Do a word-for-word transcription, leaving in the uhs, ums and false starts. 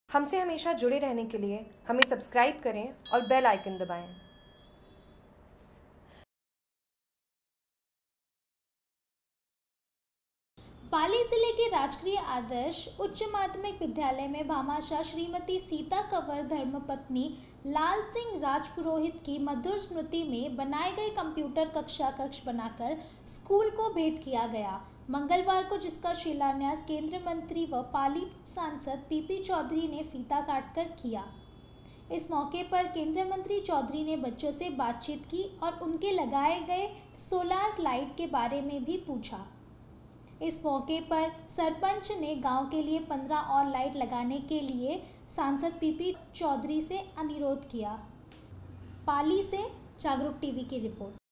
हमसे हमेशा जुड़े रहने के लिए हमें सब्सक्राइब करें और बेल आइकन दबाएं। पाली जिले के राजकीय आदर्श उच्च माध्यमिक विद्यालय में भामाशाह श्रीमती सीता कंवर धर्मपत्नी लाल सिंह राजपुरोहित की मधुर स्मृति में बनाए गए कंप्यूटर कक्षा कक्ष बनाकर स्कूल को भेंट किया गया मंगलवार को, जिसका शिलान्यास केंद्रीय मंत्री व पाली सांसद पीपी चौधरी ने फीता काटकर किया। इस मौके पर केंद्रीय मंत्री चौधरी ने बच्चों से बातचीत की और उनके लगाए गए सोलार लाइट के बारे में भी पूछा। इस मौके पर सरपंच ने गांव के लिए पंद्रह और लाइट लगाने के लिए सांसद पीपी चौधरी से अनुरोध किया। पाली से जागरूक टीवी की रिपोर्ट।